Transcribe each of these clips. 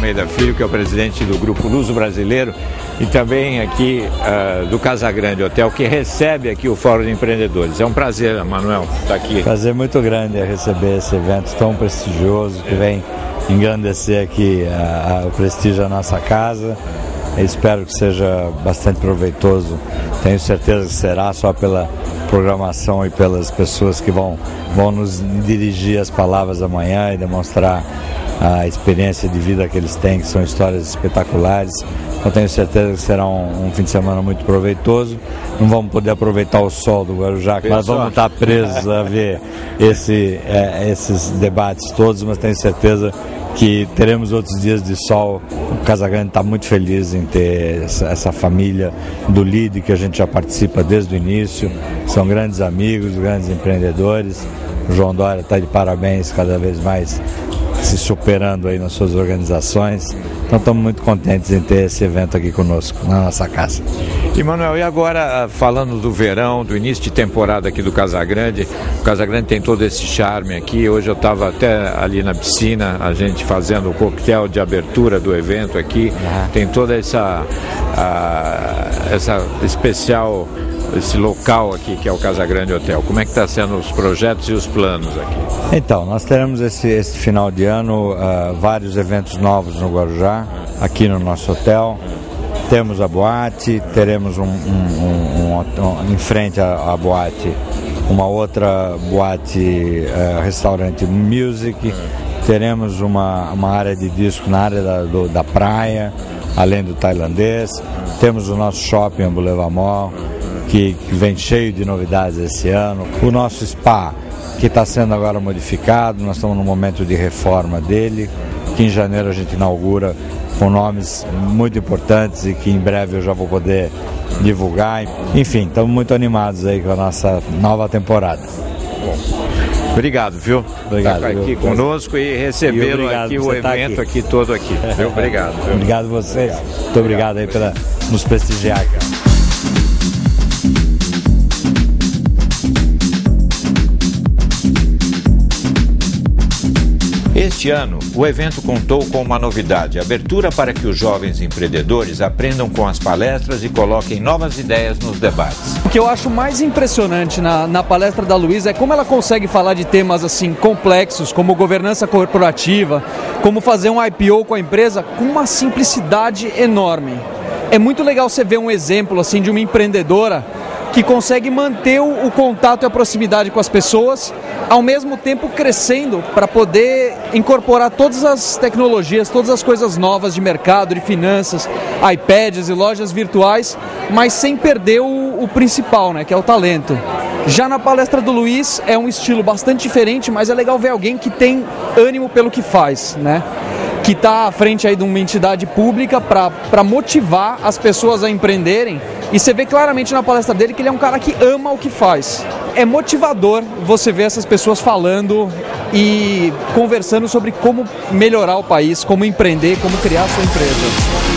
Almeida Filho, que é o presidente do Grupo Luso Brasileiro, e também aqui do Casagrande Hotel, que recebe aqui o Fórum de Empreendedores. É um prazer, Manuel, estar aqui. Prazer muito grande receber esse evento tão prestigioso, que vem engrandecer aqui o prestígio da nossa casa. Espero que seja bastante proveitoso, tenho certeza que será, só pela programação e pelas pessoas que vão nos dirigir as palavras amanhã e demonstrar a experiência de vida que eles têm, que são histórias espetaculares. Eu tenho certeza que será um fim de semana muito proveitoso. Não vamos poder aproveitar o sol do Guarujá, mas vamos estar presos a ver esses debates todos, mas tenho certeza que teremos outros dias de sol. O Casagrande está muito feliz em ter essa família do LIDE, que a gente já participa desde o início. São grandes amigos, grandes empreendedores. O João Dória está de parabéns, cada vez mais se superando aí nas suas organizações. Então estamos muito contentes em ter esse evento aqui conosco, na nossa casa. E Manuel, e agora falando do verão, do início de temporada aqui do Casagrande, o Casagrande tem todo esse charme aqui. Hoje eu estava até ali na piscina, a gente fazendo o coquetel de abertura do evento aqui. Tem toda essa especial, esse local aqui que é o Casagrande Hotel. Como é que está sendo os projetos e os planos aqui? Então, nós teremos esse final de ano vários eventos novos no Guarujá, aqui no nosso hotel. Temos a boate, teremos em frente à boate uma outra boate, restaurante music, teremos uma área de disco na área da praia, além do tailandês, temos o nosso shopping, o Boulevard Mall, que vem cheio de novidades esse ano, o nosso spa, que está sendo agora modificado, nós estamos no momento de reforma dele, que em janeiro a gente inaugura com nomes muito importantes e que em breve eu já vou poder divulgar. Enfim, estamos muito animados aí com a nossa nova temporada. Bom, obrigado, viu? Obrigado. Estar aqui conosco e recebê-lo aqui, o evento aqui todo aqui. Viu? Obrigado. Viu? Obrigado a vocês. Muito obrigado aí por nos prestigiar, cara. Este ano, o evento contou com uma novidade, abertura para que os jovens empreendedores aprendam com as palestras e coloquem novas ideias nos debates. O que eu acho mais impressionante na palestra da Luísa é como ela consegue falar de temas assim complexos, como governança corporativa, como fazer um IPO com a empresa, com uma simplicidade enorme. É muito legal você ver um exemplo assim de uma empreendedora que consegue manter o contato e a proximidade com as pessoas, ao mesmo tempo crescendo para poder incorporar todas as tecnologias, todas as coisas novas de mercado, de finanças, iPads e lojas virtuais, mas sem perder o principal, né, que é o talento. Já na palestra do Luiz é um estilo bastante diferente, mas é legal ver alguém que tem ânimo pelo que faz, né? Que está à frente aí de uma entidade pública para motivar as pessoas a empreenderem. E você vê claramente na palestra dele que ele é um cara que ama o que faz. É motivador você ver essas pessoas falando e conversando sobre como melhorar o país, como empreender, como criar a sua empresa.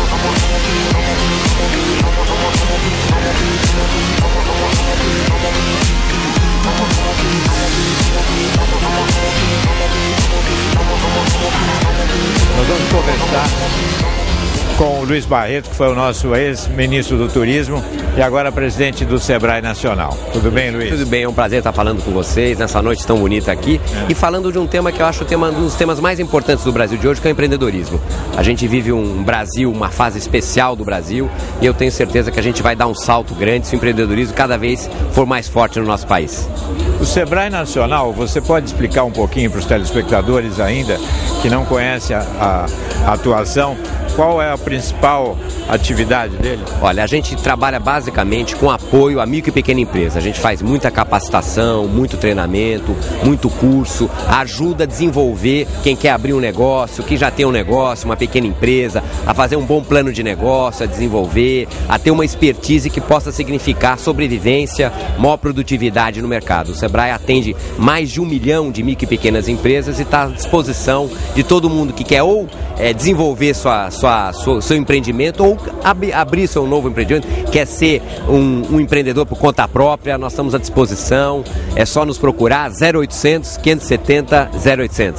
Com o Luiz Barreto, que foi o nosso ex-ministro do Turismo e agora presidente do Sebrae Nacional. Tudo bem, Luiz? Tudo bem, é um prazer estar falando com vocês nessa noite tão bonita aqui e falando de um tema que eu acho um dos temas mais importantes do Brasil de hoje, que é o empreendedorismo. A gente vive um Brasil, uma fase especial do Brasil e eu tenho certeza que a gente vai dar um salto grande se o empreendedorismo cada vez for mais forte no nosso país. O Sebrae Nacional, você pode explicar um pouquinho para os telespectadores ainda que não conhecem a atuação, qual é a principal atividade dele? Olha, a gente trabalha basicamente com apoio a micro e pequena empresa. A gente faz muita capacitação, muito treinamento, muito curso, ajuda a desenvolver quem quer abrir um negócio, quem já tem um negócio, uma pequena empresa, a fazer um bom plano de negócio, a desenvolver, a ter uma expertise que possa significar sobrevivência, maior produtividade no mercado. O Sebrae atende mais de 1 milhão de micro e pequenas empresas e está à disposição de todo mundo que quer ou desenvolver seu empreendimento ou abrir seu novo empreendimento, quer ser um empreendedor por conta própria, nós estamos à disposição, é só nos procurar 0800 570 0800.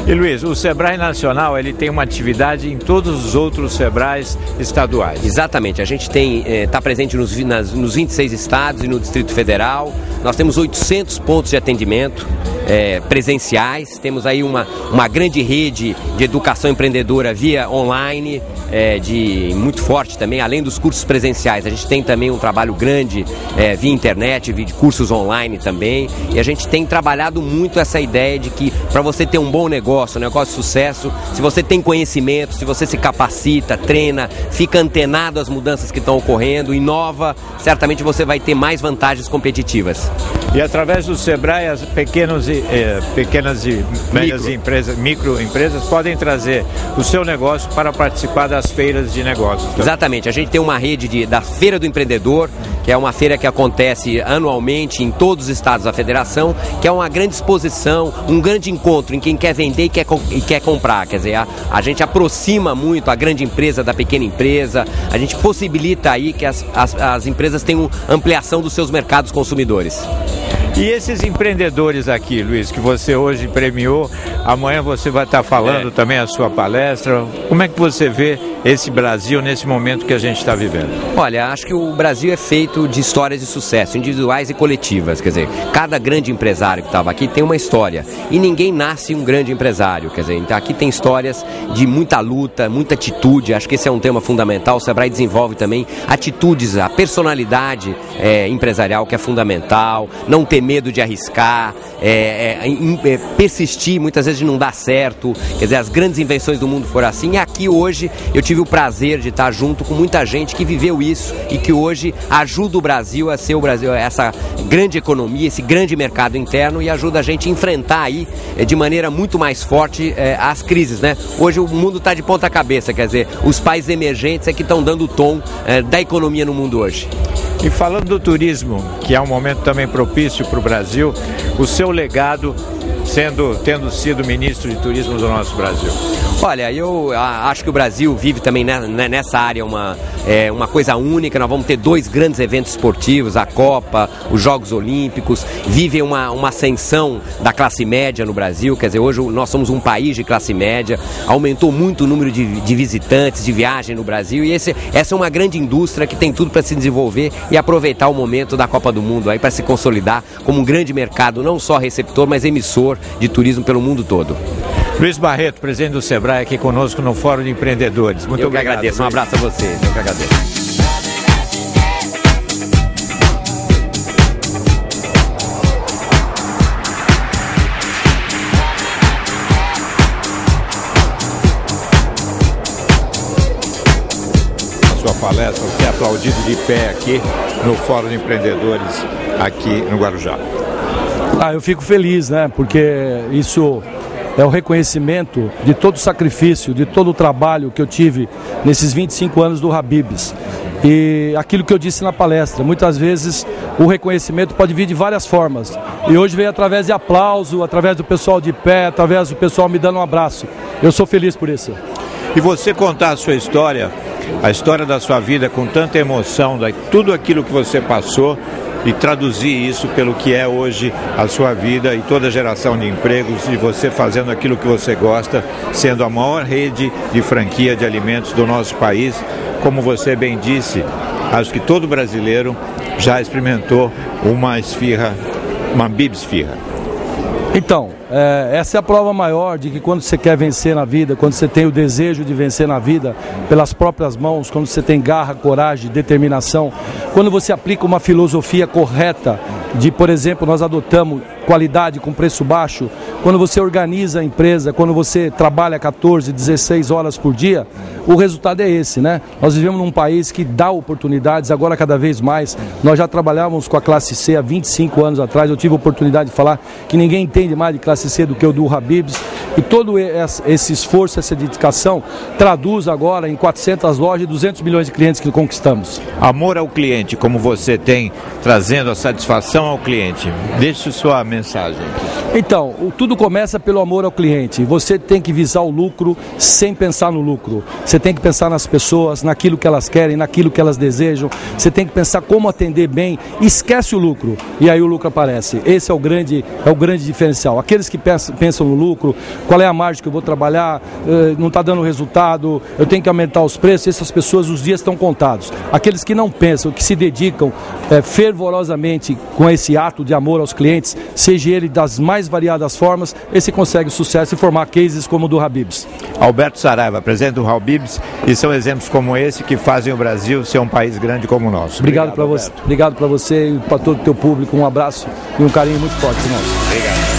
E Luiz, o Sebrae Nacional, ele tem uma atividade em todos os outros Sebrais estaduais. Exatamente, a gente está presente nos 26 estados e no Distrito Federal. Nós temos 800 pontos de atendimento presenciais, temos aí uma grande rede de educação empreendedora via online, muito forte também, além dos cursos presenciais. A gente tem também um trabalho grande via internet, via cursos online também, e a gente tem trabalhado muito essa ideia de que para você ter um bom negócio, um negócio de sucesso, se você tem conhecimento, se você se capacita, treina, fica antenado às mudanças que estão ocorrendo, inova, certamente você vai ter mais vantagens competitivas. E através do Sebrae, as pequenas e médias empresas, microempresas, podem trazer o seu negócio para participar das feiras de negócios. Tá? Exatamente, a gente tem uma rede da Feira do Empreendedor, que é uma feira que acontece anualmente em todos os estados da federação, que é uma grande exposição, um grande encontro em quem quer vender e quer comprar. Quer dizer, a gente aproxima muito a grande empresa da pequena empresa, a gente possibilita aí que as empresas tenham ampliação dos seus mercados consumidores. E esses empreendedores aqui, Luiz, que você hoje premiou, amanhã você vai estar falando também a sua palestra. Como é que você vê esse Brasil nesse momento que a gente está vivendo? Olha, acho que o Brasil é feito de histórias de sucesso, individuais e coletivas. Quer dizer, cada grande empresário que estava aqui tem uma história. E ninguém nasce um grande empresário. Quer dizer, então aqui tem histórias de muita luta, muita atitude. Acho que esse é um tema fundamental. O Sebrae desenvolve também atitudes, a personalidade empresarial que é fundamental, não ter medo de arriscar, persistir, muitas vezes não dá certo. Quer dizer, as grandes invenções do mundo foram assim. E aqui hoje eu tive o prazer de estar junto com muita gente que viveu isso e que hoje ajuda o Brasil a ser essa grande economia, esse grande mercado interno, e ajuda a gente a enfrentar aí de maneira muito mais forte as crises, né? Hoje o mundo está de ponta cabeça, quer dizer, os países emergentes é que estão dando o tom da economia no mundo hoje. E falando do turismo, que é um momento também propício para o Brasil, o seu legado tendo sido ministro de turismo do nosso Brasil? Olha, eu acho que o Brasil vive também nessa área uma coisa única. Nós vamos ter 2 grandes eventos esportivos, a Copa, os Jogos Olímpicos, vive uma ascensão da classe média no Brasil. Quer dizer, hoje nós somos um país de classe média, aumentou muito o número de visitantes, de viagem no Brasil, e essa é uma grande indústria que tem tudo para se desenvolver e aproveitar o momento da Copa do Mundo aí para se consolidar como um grande mercado, não só receptor, mas emissor de turismo pelo mundo todo. Luiz Barreto, presidente do Sebrae, aqui conosco no Fórum de Empreendedores. Muito obrigado. Eu que agradeço, um abraço a vocês, eu que agradeço. Sua palestra, você é aplaudido de pé aqui no Fórum de Empreendedores aqui no Guarujá. Eu fico feliz, né? Porque isso é o reconhecimento de todo o sacrifício, de todo o trabalho que eu tive nesses 25 anos do Habib's. E aquilo que eu disse na palestra, muitas vezes o reconhecimento pode vir de várias formas. E hoje veio através de aplauso, através do pessoal de pé, através do pessoal me dando um abraço. Eu sou feliz por isso. E você contar a sua história, a história da sua vida com tanta emoção, tudo aquilo que você passou, e traduzir isso pelo que é hoje a sua vida e toda a geração de empregos, e você fazendo aquilo que você gosta, sendo a maior rede de franquia de alimentos do nosso país. Como você bem disse, acho que todo brasileiro já experimentou uma esfirra, uma Bib's Esfirra. Então, essa é a prova maior de que quando você quer vencer na vida, quando você tem o desejo de vencer na vida pelas próprias mãos, quando você tem garra, coragem, determinação, quando você aplica uma filosofia correta de, por exemplo, nós adotamos qualidade com preço baixo, quando você organiza a empresa, quando você trabalha 14, 16 horas por dia, o resultado é esse, né? Nós vivemos num país que dá oportunidades, agora cada vez mais. Nós já trabalhávamos com a classe C há 25 anos atrás, eu tive a oportunidade de falar que ninguém entende mais de classe C do que o do Habib's, e todo esse esforço, essa dedicação, traduz agora em 400 lojas e 200 milhões de clientes que conquistamos. Amor ao cliente, como você tem, trazendo a satisfação ao cliente. Deixe sua mensagem. Então, tudo começa pelo amor ao cliente. Você tem que visar o lucro sem pensar no lucro. Você tem que pensar nas pessoas, naquilo que elas querem, naquilo que elas desejam. Você tem que pensar como atender bem. Esquece o lucro e aí o lucro aparece. Esse é o grande diferencial. Aqueles que pensam no lucro, qual é a margem que eu vou trabalhar, não está dando resultado, eu tenho que aumentar os preços, essas pessoas, os dias estão contados. Aqueles que não pensam, que se dedicam fervorosamente com esse ato de amor aos clientes, seja ele das mais variadas formas, esse consegue sucesso e formar cases como o do Habib's. Alberto Saraiva, presidente do Habib's, e são exemplos como esse que fazem o Brasil ser um país grande como o nosso. Obrigado para você e para todo o teu público, um abraço e um carinho muito forte nosso. Obrigado.